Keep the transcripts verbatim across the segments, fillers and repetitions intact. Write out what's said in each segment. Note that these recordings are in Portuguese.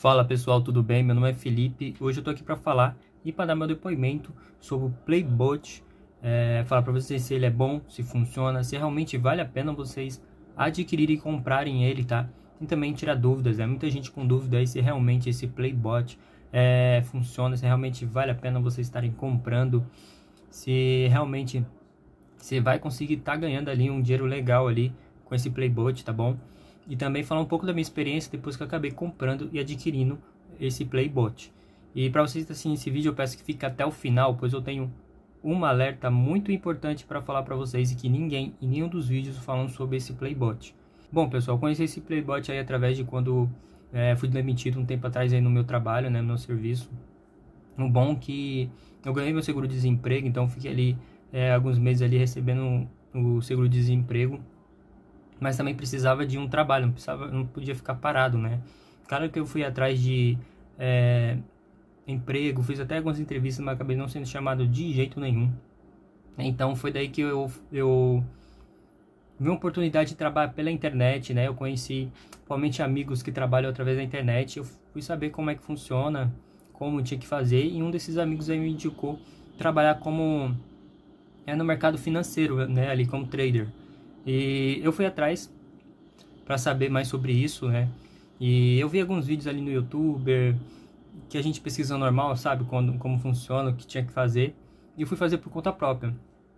Fala pessoal, tudo bem? Meu nome é Felipe. Hoje eu tô aqui para falar e para dar meu depoimento sobre o Playbot. É, falar para vocês se ele é bom, se funciona, se realmente vale a pena vocês adquirirem e comprarem ele, tá? E também tirar dúvidas, né? Muita gente com dúvida aí se realmente esse Playbot é, funciona, se realmente vale a pena vocês estarem comprando, se realmente você vai conseguir estar tá ganhando ali um dinheiro legal ali com esse Playbot, tá bom? E também falar um pouco da minha experiência depois que eu acabei comprando e adquirindo esse Playbot. E para vocês assistirem esse vídeo eu peço que fique até o final, pois eu tenho um alerta muito importante para falar para vocês e que ninguém em nenhum dos vídeos falam sobre esse Playbot. Bom pessoal, eu conheci esse Playbot aí através de quando é, fui demitido um tempo atrás aí no meu trabalho, né, no meu serviço. O bom que eu ganhei meu seguro-desemprego, então fiquei ali é, alguns meses ali recebendo o seguro-desemprego. Mas também precisava de um trabalho, não, precisava, não podia ficar parado, né? Claro que eu fui atrás de é, emprego, fiz até algumas entrevistas, mas acabei não sendo chamado de jeito nenhum. Então foi daí que eu, eu vi uma oportunidade de trabalhar pela internet, né? Eu conheci principalmente amigos que trabalham através da internet, eu fui saber como é que funciona, como tinha que fazer, e um desses amigos aí me indicou trabalhar como é no mercado financeiro, né? Ali como trader. E eu fui atrás para saber mais sobre isso, né? E eu vi alguns vídeos ali no YouTube que a gente pesquisa normal, sabe? Quando, como funciona, o que tinha que fazer. E eu fui fazer por conta própria.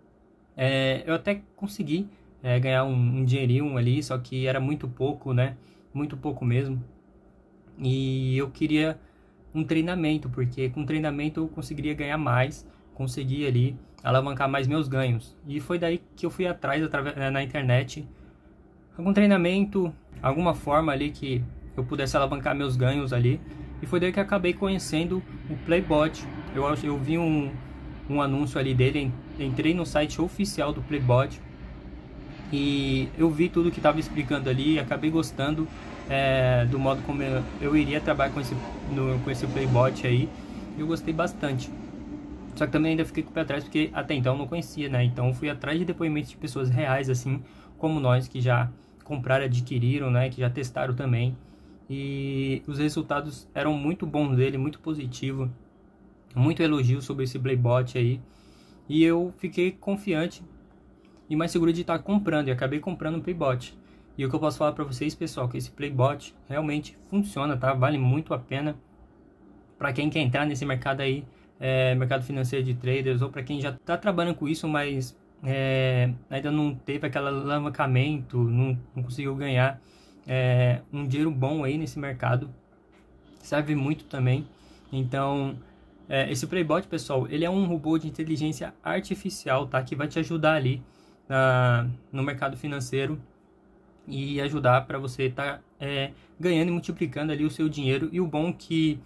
É, eu até consegui é, ganhar um, um dinheirinho ali, só que era muito pouco, né? Muito pouco mesmo. E eu queria um treinamento, porque com treinamento eu conseguiria ganhar mais, conseguir ali alavancar mais meus ganhos. E foi daí que eu fui atrás através, na internet, algum treinamento, alguma forma ali que eu pudesse alavancar meus ganhos ali. E foi daí que eu acabei conhecendo o Playbot. Eu, eu vi um, um anúncio ali dele, entrei no site oficial do Playbot e eu vi tudo que estava explicando ali e acabei gostando é, do modo como eu, eu iria trabalhar com esse, no, com esse Playbot aí. Eu gostei bastante. Só que também ainda fiquei com o pé atrás porque até então eu não conhecia, né? Então fui atrás de depoimentos de pessoas reais, assim como nós, que já compraram, adquiriram, né? Que já testaram também. E os resultados eram muito bons dele, muito positivo. Muito elogio sobre esse Playbot aí. E eu fiquei confiante e mais seguro de estar comprando. E acabei comprando um Playbot. E o que eu posso falar para vocês, pessoal, que esse Playbot realmente funciona, tá? Vale muito a pena para quem quer entrar nesse mercado aí. É, mercado financeiro de traders, ou para quem já está trabalhando com isso, mas é, ainda não teve aquele alavancamento, não, não conseguiu ganhar é, um dinheiro bom aí nesse mercado, serve muito também. Então é, esse Playbot, pessoal, ele é um robô de inteligência artificial, tá, que vai te ajudar ali na, no mercado financeiro e ajudar para você estar tá, é, ganhando e multiplicando ali o seu dinheiro. E o bom que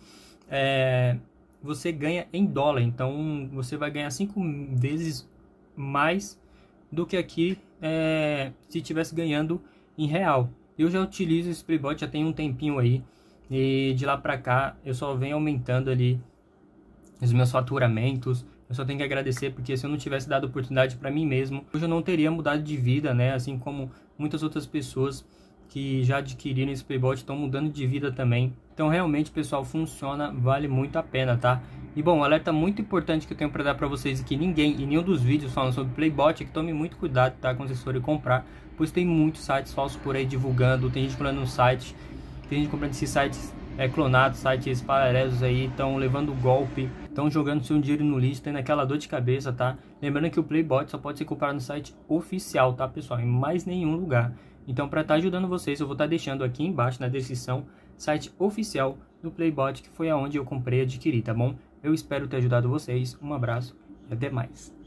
é, você ganha em dólar, então você vai ganhar cinco vezes mais do que aqui é, se estivesse ganhando em real. Eu já utilizo esse Playbot já tem um tempinho aí, e de lá pra cá eu só venho aumentando ali os meus faturamentos. Eu só tenho que agradecer, porque se eu não tivesse dado oportunidade para mim mesmo, hoje eu não teria mudado de vida, né? Assim como muitas outras pessoas que já adquiriram esse Playbot estão mudando de vida também. Então realmente, pessoal, funciona, vale muito a pena, tá? E bom, um alerta muito importante que eu tenho para dar para vocês, e que ninguém em nenhum dos vídeos falam sobre Playbot, é que tome muito cuidado, tá, quando vocês forem comprar, pois tem muitos sites falsos por aí divulgando, tem gente comprando no site, tem gente comprando esses sites é, clonados, sites paralelos aí, estão levando golpe, estão jogando seu dinheiro no lixo, tendo aquela dor de cabeça, tá? Lembrando que o Playbot só pode ser comprado no site oficial, tá, pessoal? Em mais nenhum lugar. Então, para estar ajudando vocês, eu vou estar deixando aqui embaixo na descrição site oficial do Playbot, que foi aonde eu comprei e adquiri, tá bom? Eu espero ter ajudado vocês. Um abraço e até mais.